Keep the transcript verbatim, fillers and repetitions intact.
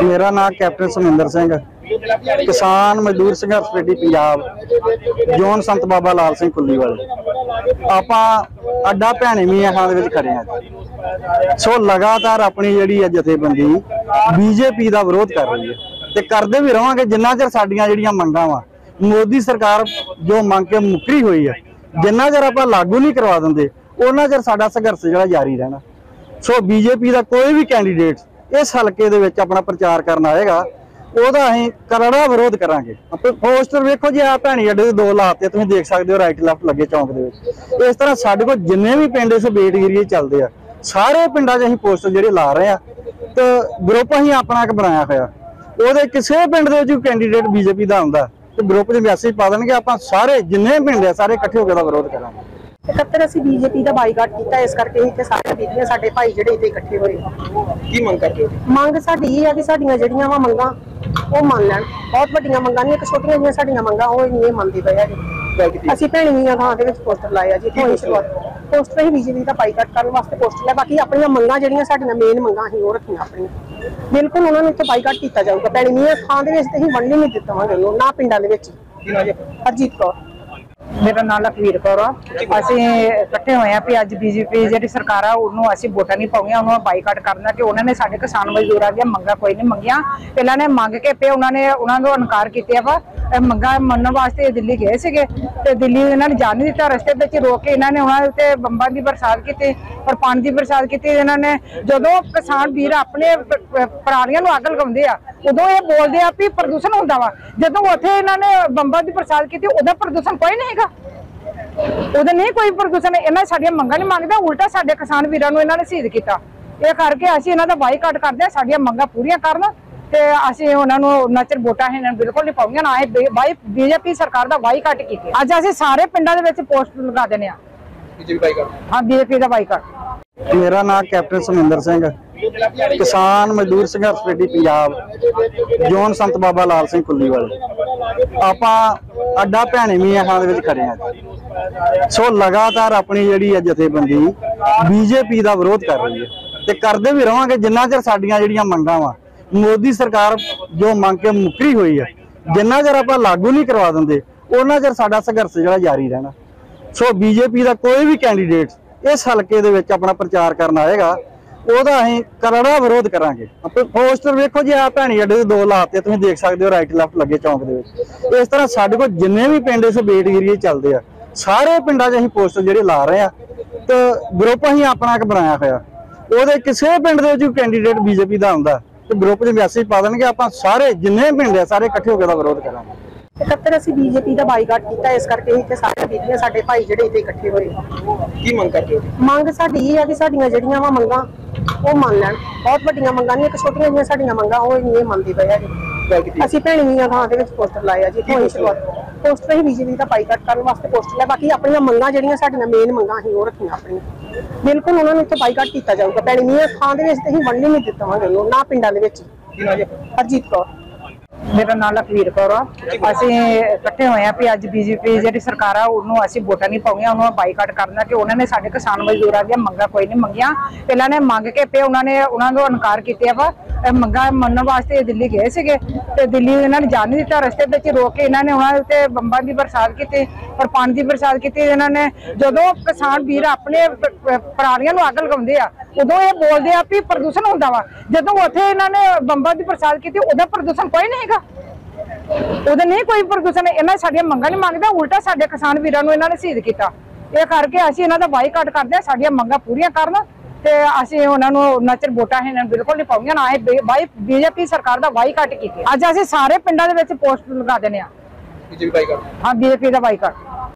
मेरा नाम कैप्टन सुमिंदर सिंह, किसान मजदूर संघर्ष कमेटी पंजाब, जोन संत बाबा लाल सिंह कुल्ली वाले। आपां अड्डा भैणी मियां खां दे विच खड़े हां। सो लगातार अपनी जिहड़ी है जथेबंदी बीजेपी का विरोध कर रही है ते करदे भी रहांगे जिन्ना चਿਰ साडीआं जिहड़ियां मंगां वा मोदी सरकार जो मंग के मुकरी हुई है, जिन्ना चਿਰ आपां लागू नहीं करवा दिंदे उन्ना चਿਰ साडा संघर्ष जिहड़ा जारी रहना। सो बीजेपी का कोई भी कैंडीडेट इस हल्के दे विच अपना प्रचार करना आएगा, ਉਹਦਾ ਅਸੀਂ ਕਰੜਾ ਵਿਰੋਧ ਕਰਾਂਗੇ। ਪੋਸਟਰ ਵੇਖੋ ਜੀ ਆ ਭੈਣੀ ਅੱਡੇ ਦੇ ਦੋ ਲਾਤੇ ਤੁਸੀਂ ਦੇਖ ਸਕਦੇ ਹੋ, ਰਾਈਟ ਲੈਫਟ ਲੱਗੇ ਚੌਂਕ ਦੇ ਵਿੱਚ। ਇਸ ਤਰ੍ਹਾਂ ਸਾਡੇ ਕੋਲ ਜਿੰਨੇ ਵੀ ਪਿੰਡ ਇਸ ਬੇਟ ਏਰੀਏ ਚੱਲਦੇ ਆ ਸਾਰੇ ਪਿੰਡਾਂ 'ਚ ਅਸੀਂ ਪੋਸਟਰ ਜਿਹੜੇ ਲਾ ਰਹੇ ਆ ਤੇ ਗਰੁੱਪ ਅਸੀਂ ਆਪਣਾ ਇੱਕ ਬਣਾਇਆ ਹੋਇਆ। ਉਹਦੇ ਕਿਸੇ ਪਿੰਡ ਦੇ ਵਿੱਚ ਕੈਂਡੀਡੇਟ ਬੀਜੇਪੀ ਦਾ ਆਉਂਦਾ ਤੇ ਗਰੁੱਪ 'ਚ ਮੈਸੇਜ ਪਾ ਦੇਣਗੇ, ਆਪਾਂ ਸਾਰੇ ਜਿੰਨੇ ਪਿੰਡ ਆ ਸਾਰੇ ਇਕੱਠੇ ਹੋ ਕੇ ਦਾ ਵਿਰੋਧ ਕਰਾਂਗੇ। इकहत्तर असीं बीजेपी का बाईकाट किया, इस करके ही सारे बीबियां साडे भाई जिहड़े इत्थे इकट्ठे होए। की मंग करदे हो? मंग साडी ये है कि साडीआं जिहड़ियां वा मंगां वो मान लैण। बहुत वड्डियां मंगां नहीं, एक छोटियां जिहियां साडीआं मंगां वो नहीं मनदे पए हैगे। असीं भैणी मियां खां दे विच पोस्टर लाया जी, इत्थों ही शुरुआत पोस्टर ही बीजेपी का बाईकाट करन वास्ते पोस्टर लाया। बाकी अपनियां मंगां जिहड़ियां साडीआं मेन मंगां असीं ओह रखीआं अपणीआं, बिल्कुल उन्हां नूं इत्थे बाईकाट कीता जाऊगा। भैणी मियां खां दे विच ते असीं वंड नहीं दित्तावांगे ना पिंडां दे विच। हरजीत कौर मेरा नाम लखवीर कौर आ। ਅਸੀਂ ਇਕੱਠੇ ਹੋਏ ਆ ਵੀ ਅੱਜ ਬੀਜੇਪੀ ਜਿਹੜੀ ਸਰਕਾਰ ਆ ਉਹਨੂੰ ਅਸੀਂ ਵੋਟਾਂ ਨਹੀਂ ਪਾਉਣੀਆਂ, ਉਹਨੂੰ ਬਾਈਕਾਟ ਕਰਨਾ ਕਿ ਉਹਨਾਂ ਨੇ ਸਾਡੇ ਕਿਸਾਨ ਮਜ਼ਦੂਰਾਂ ਦੀਆਂ ਮੰਗਾਂ ਕੋਈ ਨਹੀਂ ਮੰਗੀਆਂ। ਪਹਿਲਾਂ ਨੇ ਮੰਗ ਕੇ ਪਏ, ਉਹਨਾਂ ਨੇ ਉਹਨਾਂ ਨੂੰ ਇਨਕਾਰ ਕੀਤਾ ਵਾ। ਮੰਗਾਂ ਮੰਨਣ ਵਾਸਤੇ ਦਿੱਲੀ ਗਏ ਸੀਗੇ ਤੇ ਦਿੱਲੀ ਇਹਨਾਂ ਨੇ ਜਾਣ ਨਹੀਂ ਦਿੱਤਾ, ਰਸਤੇ ਵਿੱਚ ਰੋਕ ਕੇ ਇਹਨਾਂ ਨੇ ਉਹਨਾਂ ਦੇ ਉੱਤੇ ਬੰਬਾਂ ਦੀ ਬਰਸਾਤ ਕੀਤੀ ਔਰ ਪਾਣੀ ਦੀ ਬਰਸਾਤ ਕੀਤੀ। ਇਹਨਾਂ ਨੇ ਜਦੋਂ ਕਿਸਾਨ ਵੀਰ ਆਪਣੇ ਪਰਾਲੀਆਂ ਨੂੰ ਅੱਗ ਲਗਾਉਂਦੇ ਆ ਉਦੋਂ ਇਹ ਬੋਲਦੇ ਆ ਵੀ ਪ੍ਰਦੂਸ਼ਣ ਹੁੰਦਾ ਵਾ, ਜਦੋਂ ਉੱਥੇ ਇਹਨਾਂ ਨੇ ਬੰਬਾਂ ਦੀ ਬਰਸਾਤ ਕੀਤੀ ਉਹਦਾ ਪ੍ਰਦੂਸ਼ਣ ਕੋਈ ਨਹੀਂ ਹੈਗਾ, ਉਹਦਾ ਨਹੀਂ ਕੋਈ ਪ੍ਰਦੂਸ਼ਣ। ਇਹਨਾਂ ਸਾਡੀਆਂ ਮੰਗਾਂ ਨਹੀਂ ਮੰਗਦਾ, ਉਲਟਾ ਸਾਡੇ ਕਿਸਾਨ ਵੀਰਾਂ ਨੂੰ ਇਹਨਾਂ ਨੇ ਸ਼ਹੀਦ ਕੀਤਾ। ਇਹ ਕਰਕੇ ਅਸੀਂ ਇਹਨਾਂ ਦਾ ਬਾਈਕਾਟ ਕਰਦੇ ਹਾਂ, ਸਾਡੀਆਂ ਮੰਗਾਂ ਪੂਰੀਆਂ ਕਰਨ ਤੇ ਅਸੀਂ ਉਹਨਾਂ ਨੂੰ ਉਹਨਾਂ ਚਿਰ ਵੋਟਾਂ ਇਹਨਾਂ ਨੂੰ ਬਿਲਕੁਲ ਨਹੀਂ ਪਾਉਂਗੀਆਂ। ਨਾ ਇਹ ਬਾਈ ਬੀਜੇਪੀ ਸਰਕਾਰ ਦਾ ਬਾਈਕਾਟ ਕੀਤੀ। ਅੱਜ ਅਸੀਂ ਸਾਰੇ ਪਿੰਡਾਂ ਦੇ ਵਿੱਚ ਪੋਸਟਰ ਲਗਾ ਦਿੰਦੇ ਆ ਬੀਜੇਪੀ ਬਾਈਕਾਟ। ਹਾਂ, ਬੀਜੇਪੀ ਦਾ ਬਾਈਕਾਟ। मेरा नाम कैप्टन सुमिंदर सिंह, किसान मजदूर संघर्ष कमेटी पंजाब, जोन संत बाबा लाल सिंह कुल्ली वाले। आपां अड्डा भैणी मियां खां दे विच खड़े हां। सो लगातार अपनी जिहड़ी है जथेबंदी बीजेपी का विरोध कर रही है ते करदे भी रहांगे जिन्ना चਿਰ साडीआं जिहड़ियां मंगां वा मोदी सरकार जो मंग के मुकरी हुई है, जिन्ना चਿਰ आपां लागू नहीं करवा दिंदे उन्ना चਿਰ साडा संघर्ष जिहड़ा जारी रहना। सो बीजेपी का कोई भी कैंडीडेट इस हल्के दे विच अपना प्रचार करना आएगा, ਉਹਦਾ ਅਸੀਂ ਕਰੜਾ ਵਿਰੋਧ ਕਰਾਂਗੇ। ਪੋਸਟਰ ਵੇਖੋ ਜੀ ਆ ਭੈਣੀ ਅੱਡੇ ਦੇ ਦੋ ਲਾਤੇ ਤੁਸੀਂ ਦੇਖ ਸਕਦੇ ਹੋ, ਰਾਈਟ ਲੈਫਟ ਲੱਗੇ ਚੌਂਕ ਦੇ ਵਿੱਚ। ਇਸ ਤਰ੍ਹਾਂ ਸਾਡੇ ਕੋਲ ਜਿੰਨੇ ਵੀ ਪਿੰਡ ਇਸ ਬੇਟ ਏਰੀਏ ਚੱਲਦੇ ਆ ਸਾਰੇ ਪਿੰਡਾਂ 'ਚ ਅਸੀਂ ਪੋਸਟਰ ਜਿਹੜੇ ਲਾ ਰਹੇ ਆ ਤੇ ਗਰੁੱਪ ਅਸੀਂ ਆਪਣਾ ਇੱਕ ਬਣਾਇਆ ਹੋਇਆ। ਉਹਦੇ ਕਿਸੇ ਪਿੰਡ ਦੇ ਵਿੱਚ ਕੈਂਡੀਡੇਟ ਬੀਜੇਪੀ ਦਾ ਆਉਂਦਾ ਤੇ ਗਰੁੱਪ 'ਚ ਮੈਸੇਜ ਪਾ ਦੇਣਗੇ, ਆਪਾਂ ਸਾਰੇ ਜਿੰਨੇ ਪਿੰਡ ਆ ਸਾਰੇ ਇਕੱਠੇ ਹੋ ਕੇ ਦਾ ਵਿਰੋਧ ਕਰਾਂਗੇ। इकहत्तर असीं बीजेपी का बाईकाट किया, इस करके ही सारे बीबियां साडे भाई जिहड़े इत्थे इकट्ठे होए। की मंग करदे हो? मंग साडी ये है कि साडीआं जिहड़ियां वा मंगां वो मान लैण। बहुत वड्डियां मंगां नहीं, एक छोटियां जिहियां साडीआं मंगां वो नहीं मनदे पए हैगे। असीं भैणी मियां खां दे विच पोस्टर लाया जी, इत्थों ही शुरुआत पोस्टर ही बीजेपी का बाईकाट करन वास्ते पोस्टर लाया। बाकी अपनियां मंगां जिहड़ियां साडीआं मेन मंगां असीं ओह रखीआं अपणीआं, बिल्कुल उन्हां नूं इत्थे बाईकाट कीता जाऊगा। भैणी मियां खां दे विच ते असीं वंड नहीं दित्तावांगे ना पिंडां दे विच। हरजीत कौर ਮੇਰਾ ਨਾਮ ਲਖਵੀਰ ਕੌਰ ਆ। ਅਸੀਂ ਇਕੱਠੇ ਹੋਏ ਆ ਵੀ ਅੱਜ ਬੀਜੇਪੀ ਜਿਹੜੀ ਸਰਕਾਰ ਆ ਉਹਨੂੰ ਅਸੀਂ ਵੋਟਾਂ ਨਹੀਂ ਪਾਉਣੀਆਂ, ਉਹਨੂੰ ਬਾਈਕਾਟ ਕਰਨਾ ਕਿ ਉਹਨਾਂ ਨੇ ਸਾਡੇ ਕਿਸਾਨ ਮਜ਼ਦੂਰਾਂ ਦੀਆਂ ਮੰਗਾਂ ਕੋਈ ਨਹੀਂ ਮੰਗੀਆਂ। ਪਹਿਲਾਂ ਨੇ ਮੰਗ ਕੇ ਪਏ, ਉਹਨਾਂ ਨੇ ਉਹਨਾਂ ਨੂੰ ਇਨਕਾਰ ਕੀਤਾ ਵਾ। ਮੰਗਾਂ ਮੰਨਣ ਵਾਸਤੇ ਦਿੱਲੀ ਗਏ ਸੀਗੇ ਤੇ ਦਿੱਲੀ ਇਹਨਾਂ ਨੇ ਜਾਣ ਨਹੀਂ ਦਿੱਤਾ, ਰਸਤੇ ਵਿੱਚ ਰੋਕ ਕੇ ਇਹਨਾਂ ਨੇ ਉਹਨਾਂ ਦੇ ਉੱਤੇ ਬੰਬਾਂ ਦੀ ਬਰਸਾਤ ਕੀਤੀ ਔਰ ਪਾਣੀ ਦੀ ਬਰਸਾਤ ਕੀਤੀ। ਇਹਨਾਂ ਨੇ ਜਦੋਂ ਕਿਸਾਨ ਵੀਰ ਆਪਣੇ ਪਰਾਲੀਆਂ ਨੂੰ ਅੱਗ ਲਗਾਉਂਦੇ ਆ ਉਦੋਂ ਇਹ ਬੋਲਦੇ ਆ ਵੀ ਪ੍ਰਦੂਸ਼ਣ ਹੁੰਦਾ ਵਾ, ਜਦੋਂ ਉੱਥੇ ਇਹਨਾਂ ਨੇ ਬੰਬਾਂ ਦੀ ਬਰਸਾਤ ਕੀਤੀ ਉਹਦਾ ਪ੍ਰਦੂਸ਼ਣ ਕੋਈ ਨਹੀਂ ਹੈਗਾ, ਉਹਦਾ ਨਹੀਂ ਕੋਈ ਪ੍ਰਦੂਸ਼ਣ। ਇਹਨਾਂ ਸਾਡੀਆਂ ਮੰਗਾਂ ਨਹੀਂ ਮੰਗਦਾ, ਉਲਟਾ ਸਾਡੇ ਕਿਸਾਨ ਵੀਰਾਂ ਨੂੰ ਇਹਨਾਂ ਨੇ ਸ਼ਹੀਦ ਕੀਤਾ। ਇਹ ਕਰਕੇ ਅਸੀਂ ਇਹਨਾਂ ਦਾ ਬਾਈਕਾਟ ਕਰਦੇ ਹਾਂ, ਸਾਡੀਆਂ ਮੰਗਾਂ ਪੂਰੀਆਂ ਕਰਨ ਤੇ ਅਸੀਂ ਉਹਨਾਂ ਨੂੰ ਉਹਨਾਂ ਚਿਰ ਵੋਟਾਂ ਇਹਨਾਂ ਨੂੰ ਬਿਲਕੁਲ ਨਹੀਂ ਪਾਉਣੀਆਂ। ਨਾ ਇਹ ਬਾਈ ਬੀਜੇਪੀ ਸਰਕਾਰ ਦਾ ਬਾਈਕਾਟ ਕੀਤੀ। ਅੱਜ ਅਸੀਂ ਸਾਰੇ ਪਿੰਡਾਂ ਦੇ ਵਿੱਚ ਪੋਸਟਰ ਲਗਾ ਦਿੰਦੇ ਆ ਬੀਜੇਪੀ ਬਾਈਕਾਟ। ਹਾਂ, ਬੀਜੇਪੀ ਦਾ ਬਾਈਕਾਟ।